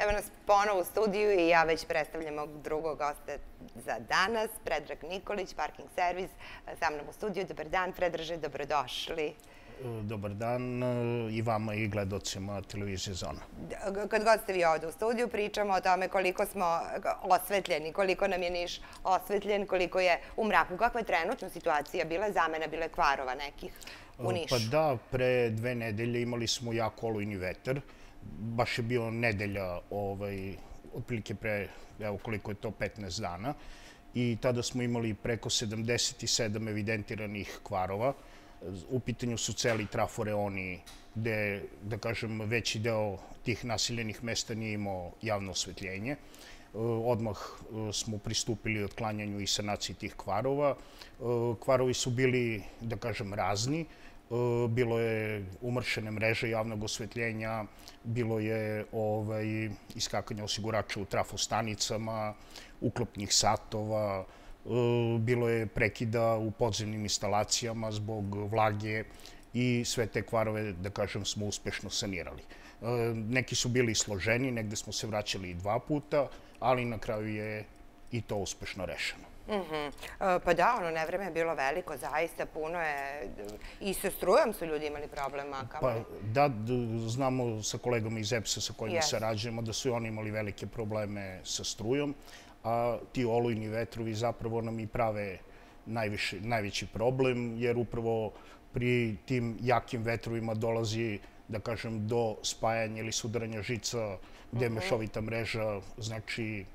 Evo nas ponovo u studiju i ja već predstavljam mog drugog gosta za danas, Predrag Nikolić, Parking servis, sa mnom u studiju. Dobar dan, Predraže, dobrodošli. Dobar dan i vama i gledocima televizije Zona. Kad god ste vi ovde u studiju, pričamo o tome koliko smo osvetljeni, koliko nam je Niš osvetljen, koliko je u mraku. Kakva je trenutna situacija? Bila je zamena, bila je kvarova nekih u Nišu? Pa da, pre 2 nedelje imali smo jak olujni vetar. Baš je bio nedelja, otprilike pre, evo koliko je to, 15 dana. I tada smo imali preko 77 evidentiranih kvarova. U pitanju su celi traforeoni gde, da kažem, veći deo tih naseljenih mesta nije imao javno osvetljenje. Odmah smo pristupili otklanjanju i sanaciji tih kvarova. Kvarovi su bili, da kažem, razni. Bilo je umršene mreže javnog osvetljenja, bilo je iskakanje osigurača u trafostanicama, uklopnih satova, bilo je prekida u podzemnim instalacijama zbog vlage i sve te kvarove, da kažem, smo uspešno sanirali. Neki su bili složeni, negde smo se vraćali i 2 puta, ali na kraju je i to uspešno rešeno. Pa da, ono nevreme je bilo veliko, zaista puno je. I sa strujom su ljudi imali problema. Pa da, znamo sa kolegama iz EPS-a sa kojima sarađujemo da su i oni imali velike probleme sa strujom, a ti olujni vetrovi zapravo nam i prave najveći problem, jer upravo pri tim jakim vetrovima dolazi, da kažem, do spajanja ili sudaranja žica gde je mešovita mreža, znači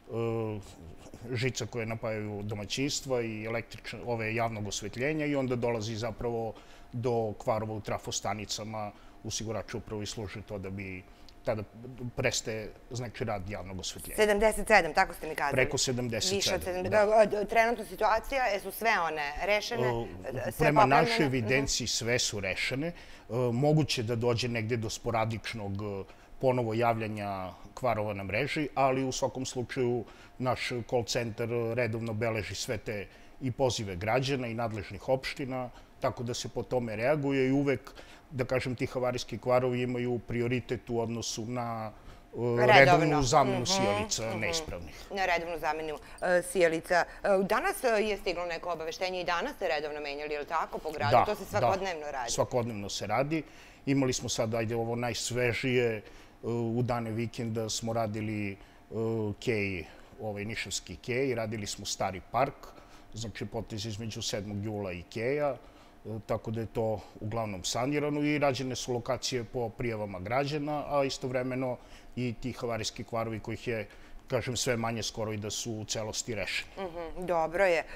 žica koje napajaju domaćinstva i javnog osvetljenja i onda dolazi zapravo do kvarova u trafostanicama. Osigurači upravo i služe to da bi tada prestaje, znači, rad javnog osvetljenja. 77, tako ste mi kazali? Preko 77. Više od 70. Trenutna situacija, su sve one rešene? Prema našoj evidenciji sve su rešene. Moguće da dođe negde do sporadičnog ponovo javljanja kvarova na mreži, ali u svakom slučaju naš call centar redovno beleži sve te i pozive građana i nadležnih opština, tako da se po tome reaguje i uvek, da kažem, ti havarijski kvarovi imaju prioritet u odnosu na redovnu zamenu sijalica neispravnih. Na redovnu zamenu sijalica. Danas je stiglo neko obaveštenje i danas ste redovno menjali, je li tako, po gradu? To se svakodnevno radi? Da, svakodnevno se radi. Imali smo sad, ajde, ovo najsvežije, u dane vikenda smo radili kej, nišavski kej, radili smo Stari park, znači potez između 7. jula i keja, tako da je to uglavnom sanirano i rađene su lokacije po prijavama građana, a istovremeno i ti havarijski kvarovi kojih je, kažem, sve manje skoro i da su u celosti rešeni. Dobro je.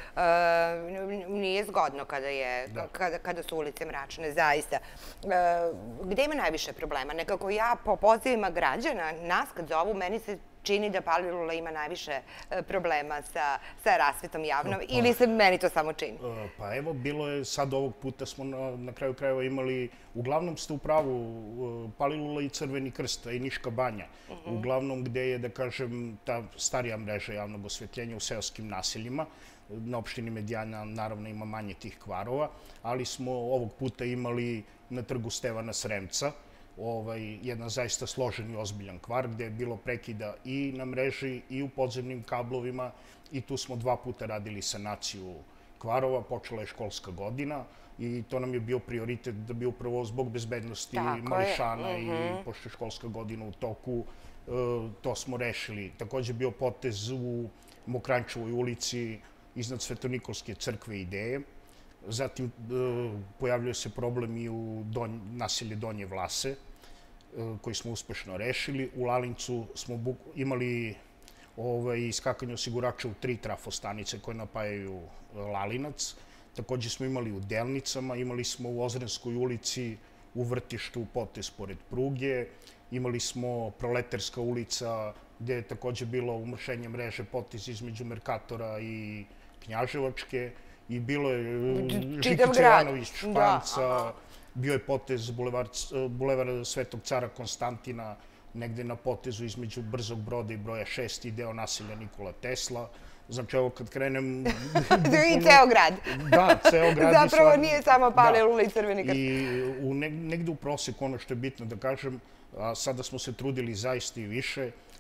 Nije zgodno kada su ulice mračne, zaista. Gde ima najviše problema? Nekako ja po pozivima građana, nas kad zovu, meni se čini da Palilula ima najviše problema sa rasvetom javnom, ili se meni to samo čini? Pa evo, bilo je sad ovog puta smo na kraju krajeva imali, uglavnom ste u pravu, Palilula i Crveni krst, i Niška banja, uglavnom gde je, da kažem, ta starija mreža javnog osvetljenja u seoskim naseljima. Na opštini Medijana naravno ima manje tih kvarova, ali smo ovog puta imali na trgu Stevana Sremca jedan zaista složen i ozbiljan kvar gde je bilo prekida i na mreži i u podzemnim kablovima i tu smo 2 puta radili sanaciju kvarova. Počela je školska godina i to nam je bio prioritet da bi upravo zbog bezbednosti mališana i pošto je školska godina u toku, to smo rešili. Takođe bio potez u Mokranjčevoj ulici iznad Svetonikolske crkve Ideje. Zatim pojavljuje se problem i u naselje Donje Vlase, koji smo uspešno rešili. U Lalincu smo imali iskakanje osigurača u 3 trafostanice koje napajaju Lalinac. Takođe smo imali u Delnicama, imali smo u Ozrenskoj ulici u vrtištu potez pored pruge, imali smo Proleterska ulica gde je takođe bilo umršenje mreže potez između Merkatora i Knjaževačke i bilo je Žikica Janović Španca, bio je potez bulevar Svetog cara Konstantina, negde na potezu između Brzog broda i broja 6 i deo naselja Nikola Tesla. Znači, evo kad krenem... I ceo grad. Da, ceo grad. Zapravo nije samo Palilula i Crveni krst. I negde u proseku, ono što je bitno da kažem, sada smo se trudili zaista i više,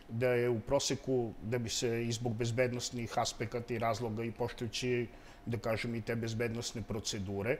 da je u proseku, da bi se i zbog bezbednostnih aspekata i razloga i poštujući, da kažem, i te bezbednostne procedure,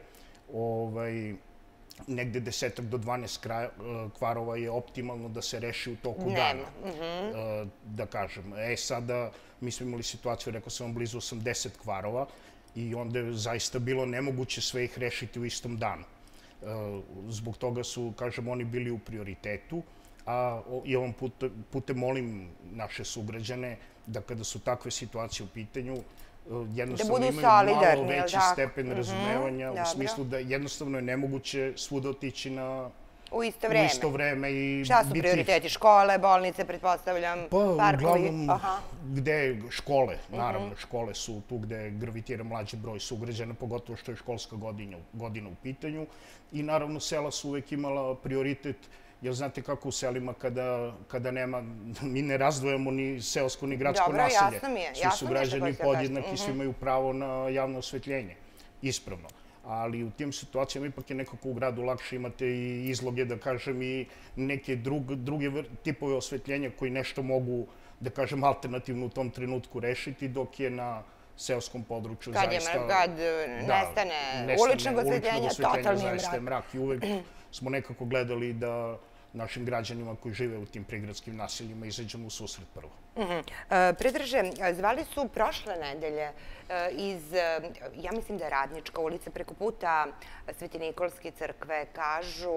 negde 10 do 12 kvarova je optimalno da se reši u toku dana, da kažem. Sada, mi smo imali situaciju, rekao sam vam, blizu 80 kvarova i onda je zaista bilo nemoguće sve ih rešiti u istom danu. Zbog toga su, kažem, oni bili u prioritetu, a i ovom putem molim naše sugrađane da kada su takve situacije u pitanju, jednostavno imaju malo veći stepen razumevanja, u smislu da jednostavno je nemoguće svuda otići u isto vreme i biti... Šta su prioriteti? Škole, bolnice, pretpostavljam, parkovi? Uglavnom, gde škole, naravno, škole su tu gde gravitira mlađi broj sugrađana, pogotovo što je školska godina u pitanju. I naravno, sela su uvek imala prioritet, jer znate kako u selima kada nema, mi ne razdvojamo ni seosko ni gradsko naselje. Dobro, jasno mi je. Svi su građani podjednaki, svi imaju pravo na javno osvetljenje, ispravno. Ali u tim situacijama ipak je nekako u gradu lakše, imate i izloge, da kažem, i neke druge tipove osvetljenja koji nešto mogu, da kažem, alternativno u tom trenutku rešiti, dok je na seoskom području zaista... Kad nestane uličnog osvetljenja, totalni je zaista je mrak. I uvek smo nekako gledali da našim građanima koji žive u tim prigradskim naseljima izađemo u susret prvo. Predraže, zvali su prošle nedelje iz, ja mislim da je Radnička ulica, preko puta Sveti Nikolske crkve, kažu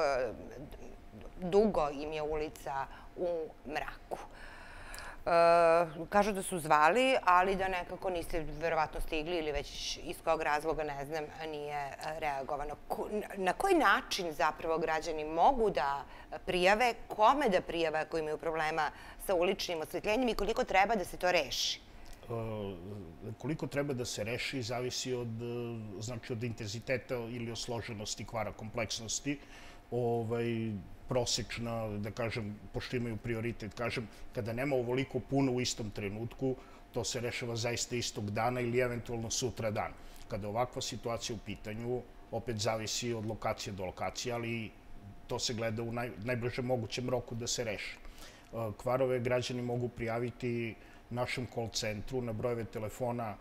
dugo im je ulica u mraku. Kažu da su zvali, ali da nekako niste verovatno stigli ili već iz kog razloga, ne znam, nije reagovano. Na koji način zapravo građani mogu da prijave, kome da prijave ako imaju problema sa uličnim osvetljenjem i koliko treba da se to reši? Koliko treba da se reši zavisi od intenziteta ili od složenosti kvara, kompleksnosti. Prosečna, da kažem, pošto imaju prioritet, kažem, kada nema ovoliko puno u istom trenutku, to se rešava zaista istog dana ili eventualno sutra dan. Kada je ovakva situacija u pitanju, opet zavisi od lokacije do lokacije, ali to se gleda u najbližem mogućem roku da se reši. Kvarove građani mogu prijaviti našem call centru na brojeve telefona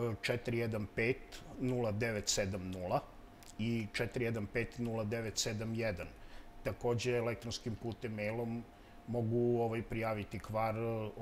415-0970 i 415-0971. Takođe, elektronskim putem, mailom, mogu prijaviti kvar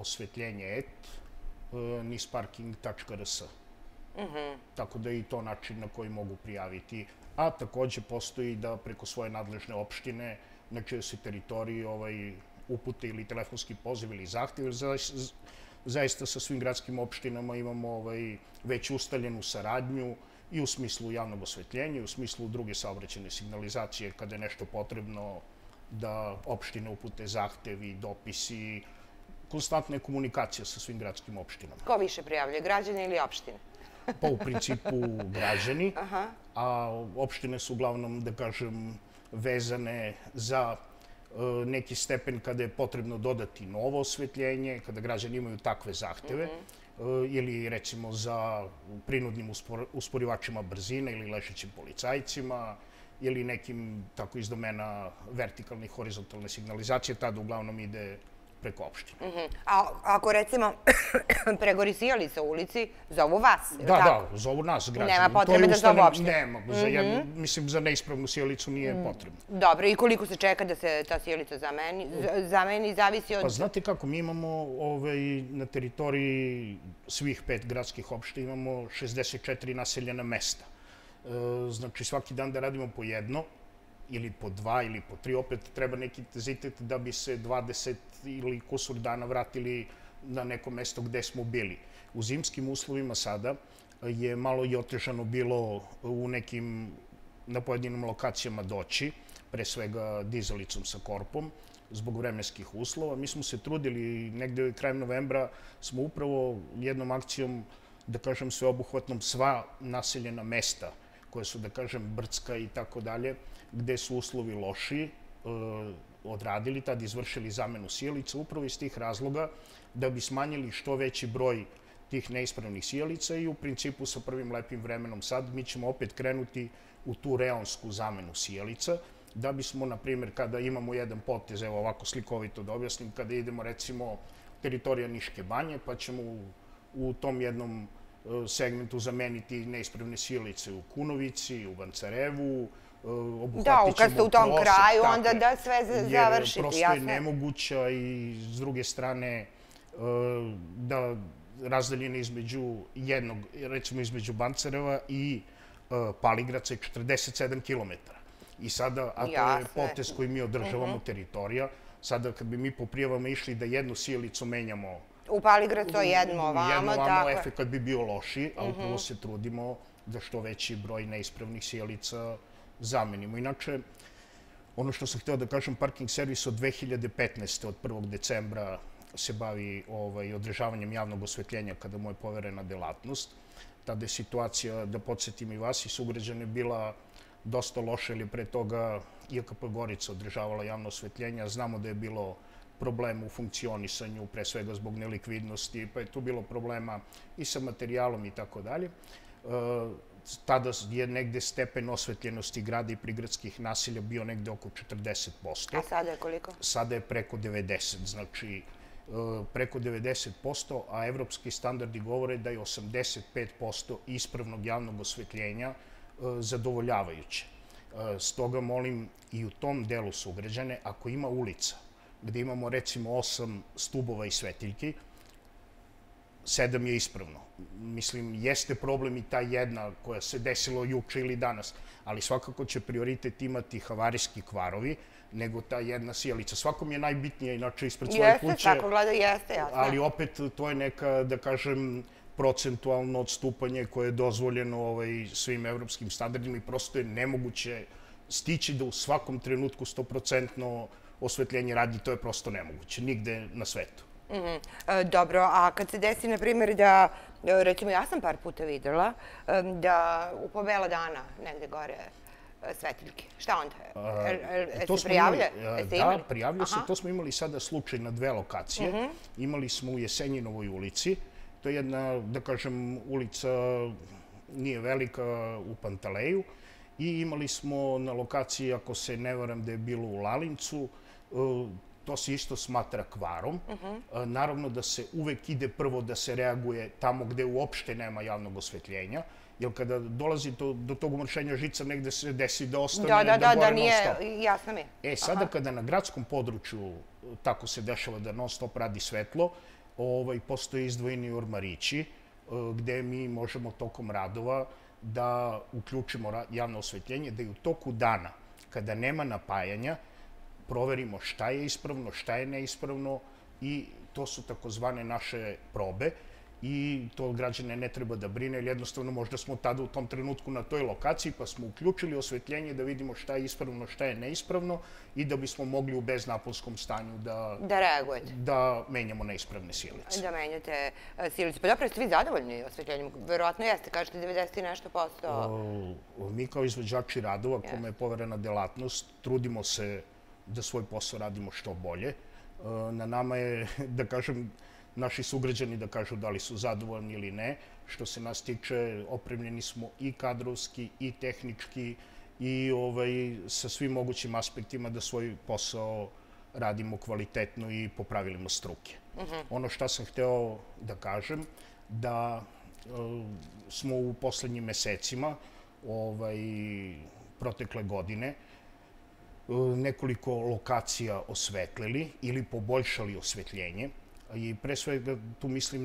osvetljenje@nisparking.rs. Tako da je i to način na koji mogu prijaviti. A takođe postoji da preko svoje nadležne opštine, na čijoj se teritoriji upute ili telefonski poziv ili zahtev. Zaista sa svim gradskim opštinama imamo već ustaljenu saradnju i u smislu javnog osvetljenja, i u smislu druge saobraćajne signalizacije, kada je nešto potrebno da opštine upute zahtevi, dopisi, konstantna je komunikacija sa svim gradskim opštinama. Ko više prijavljuje, građani ili opštine? Pa u principu građani, a opštine su uglavnom, da kažem, vezane za neki stepen kada je potrebno dodati novo osvetljenje, kada građani imaju takve zahteve, ili recimo za prinudnim usporivačima brzine ili ležećim policajcima ili nekim tako iz domena vertikalne i horizontalne signalizacije, tada uglavnom ide preko opštine. A ako recimo pregori sijalica u ulici, zovu vas? Da, zovu nas građani. Nema potrebe da zovu opštine? Nema, mislim za neispravnu sijalicu nije potrebno. Dobro, i koliko se čeka da se ta sijalica zameni, zavisi od... Pa znate kako, mi imamo na teritoriji svih 5 gradskih opština imamo 64 naseljena mesta. Znači svaki dan da radimo po jedno, ili po 2 ili po 3, opet treba neki intenzitet da bi se 20 ili kusur dana vratili na neko mesto gde smo bili. U zimskim uslovima sada je malo i otežano bilo na pojedinim lokacijama doći, pre svega dizalicom sa korpom, zbog vremenskih uslova. Mi smo se trudili, negde krajem novembra smo upravo jednom akcijom, da kažem sveobuhvatnom, sva naseljena mesta koje su, da kažem, brdska i tako dalje, gde su uslovi loši, odradili, tad izvršili zamenu sijalica, upravo iz tih razloga da bi smanjili što veći broj tih neispravnih sijalica i u principu sa prvim lepim vremenom sad mi ćemo opet krenuti u tu reonsku zamenu sijalica, da bismo, na primjer, kada imamo jedan potez, evo ovako slikovito da objasnim, kada idemo recimo teritorija Niške banje, pa ćemo u tom jednom segmentu zameniti neispravne sijalice u Kunovici, u Vancarevu, obuhvatit ćemo prosek. Da, u tom kraju, onda da sve završiti, jasno. Jer prosto je nemoguća i s druge strane da razdaljene između jednog, recimo između Bancareva i Paligradca je 47 kilometara. I sada, a to je potez koji mi održavamo teritorija, sada kad bi mi po prijavama išli da jednu sijalicu menjamo u Paligradcu, jedno ovamo, efekat bi bio loši, a upravo se trudimo da što veći broj neispravnih sijalica zamenimo. Inače, ono što sam hteo da kažem, parking servis od 2015. od 1. decembra se bavi održavanjem javnog osvetljenja kada mu je poverena delatnost. Tada je situacija, da podsjetim i vas i sugrađane, bila dosta loša, jer je pre toga IAKP Gorica održavala javno osvetljenje. Znamo da je bilo problema u funkcionisanju, pre svega zbog nelikvidnosti, pa je tu bilo problema i sa materijalom i tako dalje. Tada je negde stepen osvetljenosti grada i prigradskih naselja bio negde oko 40%. A sada je koliko? Sada je preko 90%, znači preko 90%, a evropski standardi govore da je 85% ispravnog javnog osvetljenja zadovoljavajuće. Stoga molim i u tom delu sugrađane, ako ima ulica gde imamo recimo 8 stubova i svetiljki, 7 je ispravno. Mislim, jeste problem i ta jedna koja se desilo juče ili danas, ali svakako će prioritet imati havarijski kvarovi nego ta jedna sijalica. Svakom je najbitnija, inače, ispred svoje kuće. Jeste, tako gleda, jeste, jasno. Ali opet, to je neka, da kažem, procentualno odstupanje koje je dozvoljeno svim evropskim standardima i prosto je nemoguće stići da u svakom trenutku 100% osvetljenje radi, to je prosto nemoguće, nigde na svetu. Dobro, a kad se desi, na primjer, da, recimo, ja sam par puta videla, da u pobela dana negde gore svetiljke. Šta onda? Se prijavlja? Da, prijavlja se. To smo imali sada slučaj na 2 lokacije. Imali smo u Jesenjinovoj ulici. To je jedna, da kažem, ulica nije velika u Pantaleju. I imali smo na lokaciji, ako se ne varam, da je bilo u Lalincu. To se isto smatra kvarom. Naravno da se uvek ide prvo da se reaguje tamo gde uopšte nema javnog osvetljenja, jer kada dolazi do tog umršenja žica, negde se desi da ostane da gore non stop. Jasno mi. Sada kada na gradskom području tako se dešava da non stop radi svetlo, postoje izdvojeni ormarići gde mi možemo tokom radova da uključimo javno osvetljenje, da i u toku dana, kada nema napajanja, proverimo šta je ispravno, šta je neispravno i to su takozvane naše probe i to građane ne treba da brine, jer jednostavno možda smo tada u tom trenutku na toj lokaciji pa smo uključili osvetljenje da vidimo šta je ispravno, šta je neispravno i da bismo mogli u beznaponskom stanju da reagujete. Da menjamo neispravne sijalice. Da menjate sijalice. Pa dobro, ste vi zadovoljni osvetljenjem? Verovatno jeste, kažete 90 i nešto posto. Mi kao izvođači radova, kome je poverena delatnost, trudimo se da svoj posao radimo što bolje. Na nama je, da kažem, naši sugrađani da kažu da li su zadovoljni ili ne. Što se nas tiče, opremljeni smo i kadrovski, i tehnički, i sa svim mogućim aspektima da svoj posao radimo kvalitetno i po pravilima struke. Ono što sam hteo da kažem, da smo u poslednjim mesecima protekle godine nekoliko lokacija osvetlili ili poboljšali osvetljenje. I pre svega tu mislim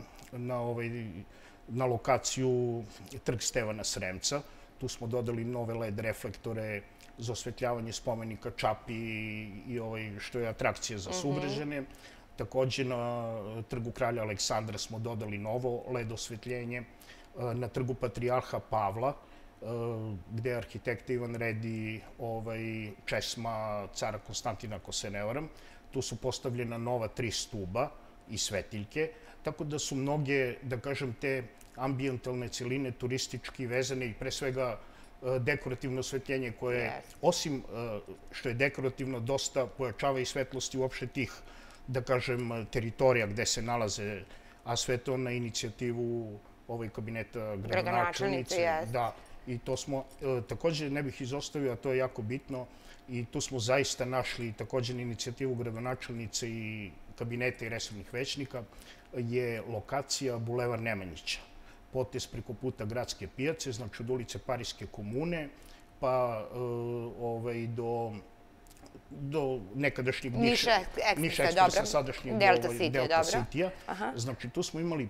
na lokaciju Trg Stevana Sremca. Tu smo dodali nove LED reflektore za osvetljavanje spomenika Čapi i što je atrakcija za sugrađane. Takođe na Trgu Kralja Aleksandra smo dodali novo LED osvetljenje. Na Trgu Patrijarha Pavla, gde je arhitekta Ivan Redi česma cara Konstantina, ako se ne varam. Tu su postavljena nova 3 stuba i svetiljke, tako da su mnoge, da kažem, te ambijentalne celine turistički vezane i pre svega dekorativno osvetljenje koje, osim što je dekorativno, dosta pojačava i svetlosti uopšte tih, da kažem, teritorija gde se nalaze, a sve to na inicijativu kabineta gradonačelnice. Da, i to smo, takođe ne bih izostavio, a to je jako bitno, i tu smo zaista našli takođe na inicijativu gradonačelnice i kabineta i resornih većnika je lokacija Bulevar Nemanjića. Potez preko puta Gradske pijace, znači od ulice Parijske komune, pa do nekadašnjeg Niša Ekspresa, sadašnjeg Delta City-a. Znači, tu smo imali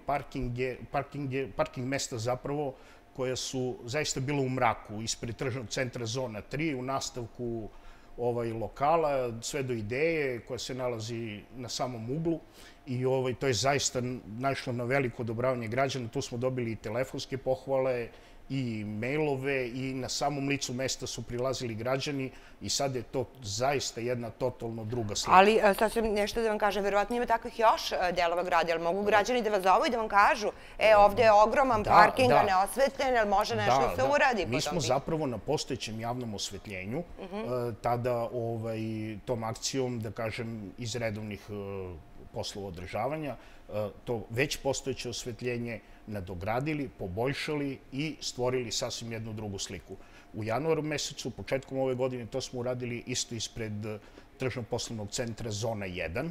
parking mesta zapravo koja su zaista bila u mraku, ispred tržnog centra Zona 3, u nastavku lokala, sve do Ideje koja se nalazi na samom uglu. I to je zaista naišlo na veliko odobravanje građana. Tu smo dobili i telefonske pohvale, i mailove, i na samom licu mesta su prilazili građani i sad je to zaista jedna totalno druga slika. Ali, sad ću nešto da vam kažem, verovatno ima takvih još delova grada, ali mogu građani da vas zovu i da vam kažu ovde je ogroman parking, a neosvetljen, ali može nešto da se uradi? Mi smo zapravo na postojećem javnom osvetljenju, tada tom akcijom, da kažem, iz redovnih poslova održavanja, to već postojeće osvetljenje nadogradili, poboljšali i stvorili sasvim jednu drugu sliku. U januaru mesecu, početkom ove godine, to smo uradili isto ispred tržno-poslovnog centra Zona 1.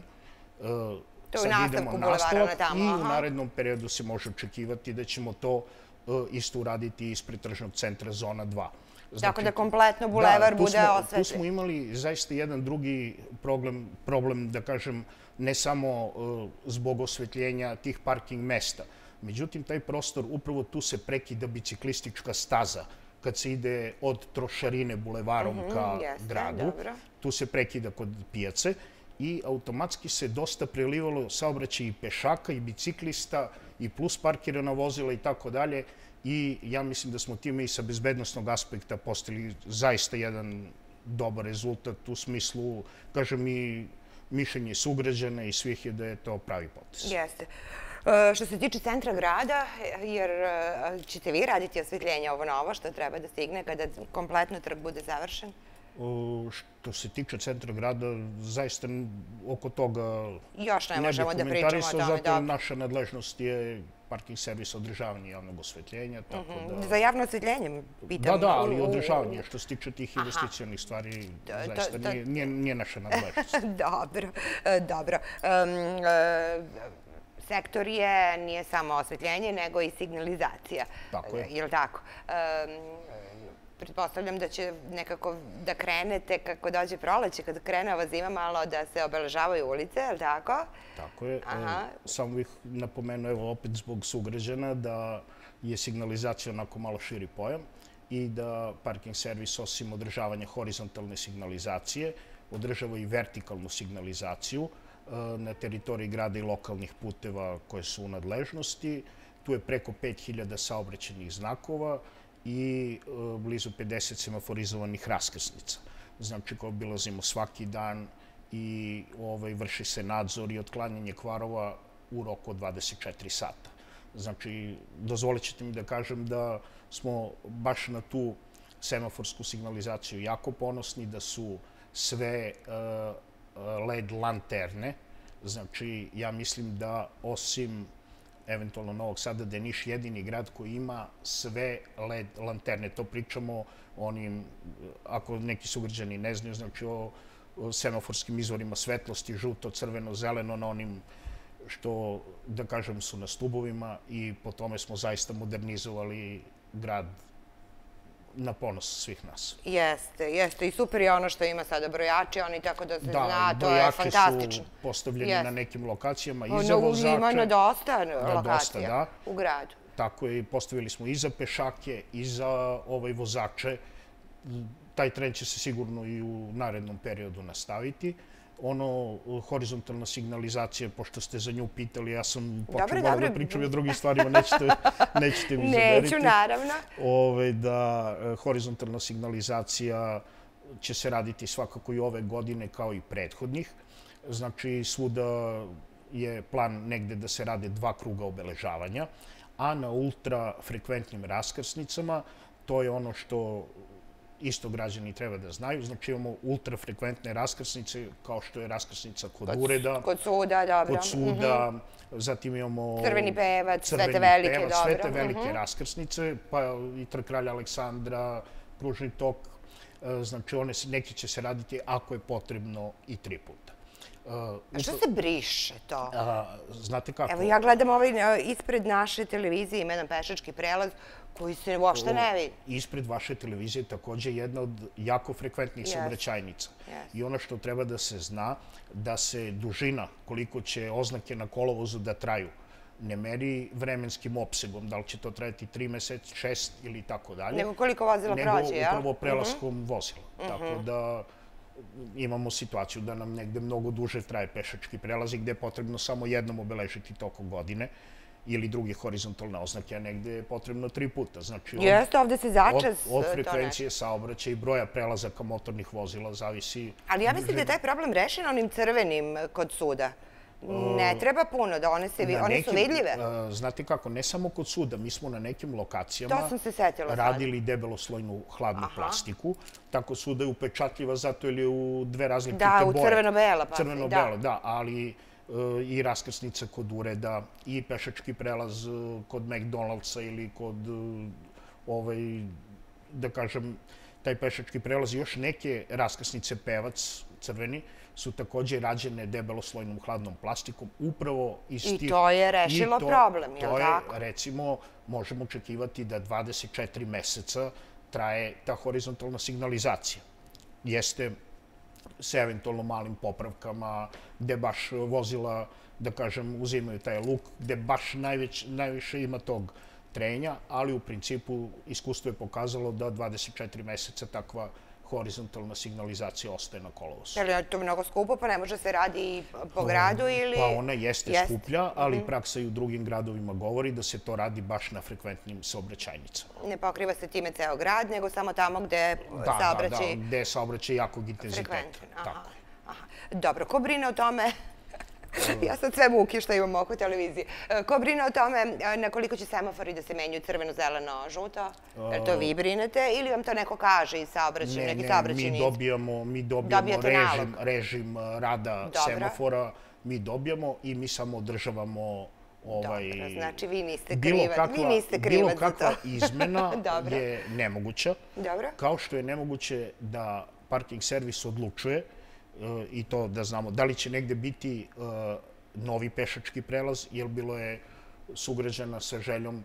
To je nastavku bulevara na tamo. I u narednom periodu se može očekivati da ćemo to isto uraditi ispred tržnog centra Zona 2. Tako da kompletno bulevar bude osvetljen. Tu smo imali zaista jedan drugi problem, da kažem, ne samo zbog osvetljenja tih parking mesta. Međutim, taj prostor, upravo tu se prekida biciklistička staza kad se ide od Trošarine bulevarom ka gradu. Tu se prekida kod pijace i automatski se dosta prelivalo saobraćaj i pešaka i biciklista i plus parkirana vozila i tako dalje. I ja mislim da smo time i sa bezbednostnog aspekta postigli zaista jedan dobar rezultat u smislu, kažem, i mišljenje sugrađana i svih je da je to pravi potez. Jeste. Što se tiče centra grada, jer ćete vi raditi osvetljenje ovo novo što treba da stigne kada kompletno trg bude završen? Što se tiče centra grada, zaista oko toga još ne možemo da pričamo o tome. Zato naša nadležnost je parking servis održavanja javnog osvetljenja. Za javno osvetljenje pitam? Da, ali održavanje. Što se tiče tih investicijalnih stvari, zaista nije naša nadležnost. Dobro. Sektor nije samo osvetljenje, nego i signalizacija. Tako je. Je li tako? Pretpostavljam da će nekako da krenete kako dođe proleće, kad krene ova zima malo da se obeležavaju ulice, je li tako? Tako je. Samo bih napomenuo, evo opet zbog sugrađana, da je signalizacija onako malo širi pojam i da parking servis osim održavanja horizontalne signalizacije održava i vertikalnu signalizaciju na teritoriji grada i lokalnih puteva koje su u nadležnosti. Tu je preko 5000 saobraćajnih znakova i blizu 50 semaforizovanih raskrsnica. Znači, koje obilazimo svaki dan i vrši se nadzor i otklanjanje kvarova u roku od 24 sata. Znači, dozvolit ćete mi da kažem da smo baš na tu semaforsku signalizaciju jako ponosni, da su sve LED lanterne. Znači, ja mislim da osim eventualno Novog Sada, da je Niš jedini grad koji ima sve LED lanterne. To pričamo onim, ako neki sugrađani ne znaju, znači o semaforskim izvorima svetlosti, žuto, crveno, zeleno, na onim što, da kažem, su na stubovima i po tome smo zaista modernizovali grad na ponos svih nas. Jeste. I super je ono što ima sada brojači, oni tako da se zna, to je fantastično. Da, brojači su postavljeni na nekim lokacijama i za vozače. Ima na dosta lokacija u gradu. Tako je, postavili smo i za pešake i za vozače. Taj trend će se sigurno i u narednom periodu nastaviti. Horizontalna signalizacija, pošto ste za nju pitali, ja sam počeo malo da pričam i o drugim stvarima, nećete mi zameriti. Neću, naravno. Da horizontalna signalizacija će se raditi svakako i ove godine kao i prethodnih. Znači, svuda je plan negde da se rade 2 kruga obeležavanja, a na ultrafrekventnim raskrsnicama, to je ono što isto građani treba da znaju. Znači, imamo ultrafrekventne raskrsnice, kao što je raskrsnica kod ureda. Kod suda, dobro. Kod suda, zatim imamo Crveni pevac, sve te velike, dobro. Sve te velike raskrsnice, pa i Trg kralja Aleksandra, kružni tok. Znači, neki će se raditi ako je potrebno i 3 puta. A što se briše to? Znate kako? Evo, ja gledam ispred naše televizije, ima jedan pešački prelaz koji se uopšte ne vidi. Ispred vaše televizije takođe je jedna od jako frekventnih saobraćajnica. I ono što treba da se zna, da se dužina, koliko će oznake na kolovozu da traju, ne meri vremenskim opsegom, da li će to trajati 3 meseca, 6 ili tako dalje. Nego koliko vozila prođe, jel? Nego upravo prelaskom vozila. Tako da imamo situaciju da nam negde mnogo duže traje pešački prelaz i gde je potrebno samo jednom obeležiti tokom godine ili druge horizontalne oznake, a negde je potrebno 3 puta. Znači, jeste, ovde se začas... Od frekvencije saobraćaja i broja prelazaka motornih vozila zavisi... Ali ja mislim da je taj problem rešen onim crvenim kod suda. Ne treba puno, da one su vidljive. Znate kako, ne samo kod suda, mi smo na nekim lokacijama radili debeloslojnu hladnu plastiku. Tako suda je upečatljiva zato jer je u dve različite boje. Da, u crveno-bela. Crveno-bela, da, ali i raskrsnica kod ureda, i pešački prelaz kod McDonald'sa ili kod, da kažem, taj pešački prelaz i još neke raskrsnice Pevac, crveni, su takođe rađene debeloslojnom hladnom plastikom, upravo iz tih... I to je rešilo problem, je li tako? To je, recimo, možemo očekivati da 24 meseca traje ta horizontalna signalizacija. Jeste s eventualno malim popravkama, gde baš vozila, da kažem, uzimaju taj luk, gde baš najviše ima tog trenja, ali u principu iskustvo je pokazalo da 24 meseca takva horizontalna signalizacija ostaje na kolovozu. Je li to mnogo skupo, pa ne može se radi po gradu ili... Pa ona jeste skuplja, ali praksa i u drugim gradovima govori da se to radi baš na frekventnim saobraćajnicama. Ne pokriva se time ceo grad, nego samo tamo gde saobraćaj... Da, gde je saobraćaj jakog intenziteta. Dobro, ko brine o tome... Ja sad sve muke što imam oko televizije. Ko brine o tome na koliko će semafori da se menjuju crveno, zeleno, žuto? Jel to vi brinete ili vam to neko kaže iz saobraćaja, neki saobraćajni? Mi dobijamo režim rada semafora, mi dobijamo i mi samo održavamo... Dobro, znači vi niste krivac za to. Bilo kakva izmena je nemoguća, kao što je nemoguće da parking servis odlučuje i to da znamo da li će negde biti novi pešački prelaz, jer bilo je sugrađana sa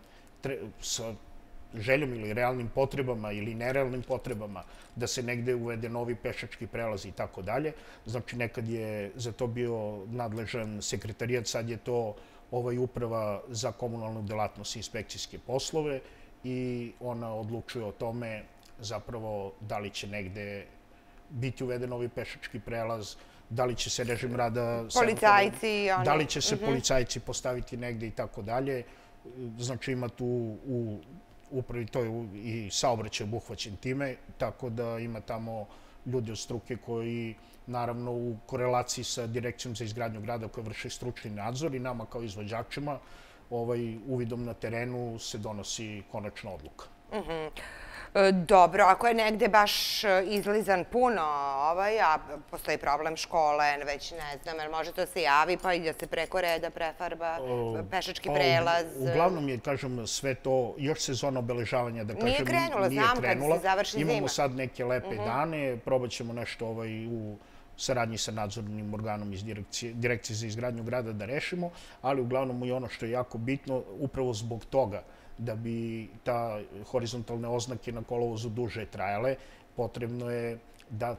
željom ili realnim potrebama ili nerealnim potrebama da se negde uvede novi pešački prelaz i tako dalje. Znači, nekad je za to bio nadležan sekretarijat, sad je to uprava za komunalnu delatnost i inspekcijske poslove i ona odlučuje o tome zapravo da li će negde biti uveden novi pešački prelaz, da li će se režim rada... Policajci... Da li će se policajci postaviti negde i tako dalje. Znači ima tu upravi, to je i saobraćaj obuhvaćen time, tako da ima tamo ljudi od struke koji naravno u korelaciji sa Direkcijom za izgradnju grada koja vrši stručni nadzor i nama kao izvođačima uvidom na terenu se donosi konačna odluka. Dobro, ako je negde baš izlizan puno, a postoji problem škole, već ne znam, jer može to se javi pa i da se preko reda prefarba pešački prelaz. Uglavnom je, kažem, sve to, još sezona obeležavanja, da kažem, nije krenula, znam kad se završi zima. Imamo sad neke lepe dane, probat ćemo nešto u saradnji sa nadzornim organom iz Direkcije za izgradnju grada da rešimo, ali uglavnom i ono što je jako bitno, upravo zbog toga, da bi ta horizontalne oznake na kolovozu duže trajale, potrebno je da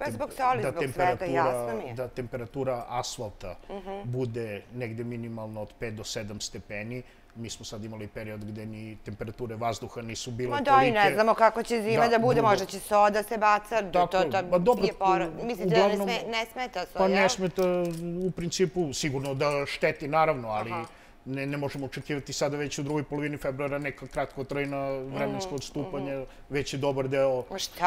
temperatura asfalta bude negde minimalno od 5 do 7 stepeni. Mi smo sad imali period gde ni temperature vazduha nisu bile tolike. Ma da, i ne znamo kako će zima da bude, možda će soda se baca. Mislite da ne smeta soda? Pa ne smeta u principu, sigurno da šteti naravno, ali ne možemo očekivati sada već u drugoj polovini februara neka kratkotrajna vremensko odstupanje, već je dobar deo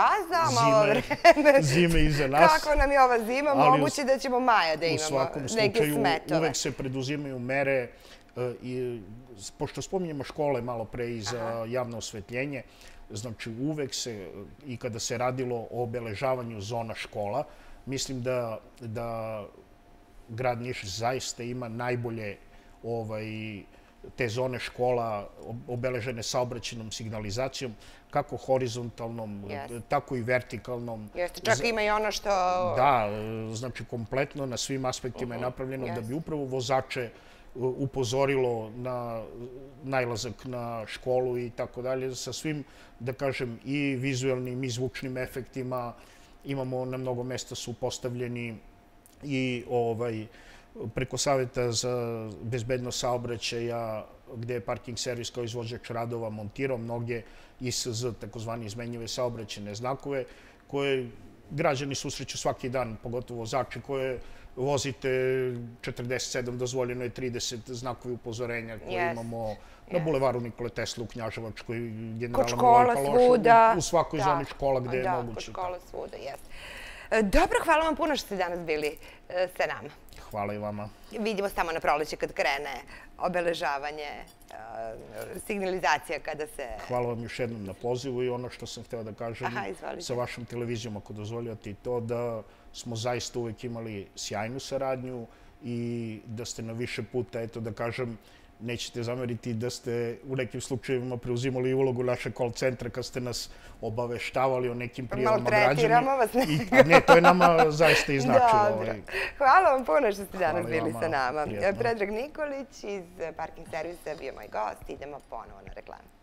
zime iza nas. Kako nam je ova zima, moguće da ćemo maja da imamo neke smetove. U svakom slučaju uvek se preduzimaju mere, pošto spominjemo škole malo pre i za javno osvetljenje, znači uvek se, i kada se radilo o obeležavanju zona škola, mislim da grad Niš zaista ima najbolje te zone škola obeležene saobraćajnom signalizacijom, kako horizontalnom, tako i vertikalnom. Jeste, čak ima i ono što... Da, znači kompletno na svim aspektima je napravljeno da bi upravo vozače upozorilo na najlazak na školu i tako dalje, sa svim, da kažem, i vizualnim i zvučnim efektima. Imamo na mnogo mesta su postavljeni i preko Saveta za bezbednost saobraćaja, gde je parking servis kao izvođač radova montirao mnoge ISZ, takozvani izmenjive saobraćajne znakove, koje građani susreću svaki dan, pogotovo vozači koje vozite 47, dozvoljeno je 30 znakovi upozorenja koje imamo na bulevaru Nikole Tesle u Knjaževačkoj, kod škola svuda. U svakoj zoni škola gde je moguće. Da, kod škola svuda, jeste. Dobro, hvala vam puno što ste danas bili sa nama. Hvala i vama. Vidimo se tamo na proleće kad krene obeležavanje, signalizacija kada se... Hvala vam još jednom na pozivu i ono što sam hteo da kažem sa vašom televizijom, ako dozvoljate, i to da smo zaista uvek imali sjajnu saradnju i da ste na više puta, eto da kažem, nećete zameriti da ste u nekim slučajevima preuzimali ulogu našeg call centra kad ste nas obaveštavali o nekim prijavama građana. Maltretiramo vas. Ne, to je nama zaista i značilo. Dobro. Hvala vam puno što ste danas bili sa nama. Predrag Nikolić iz Parking servisa bio moj gost. Idemo ponovo na reklamu.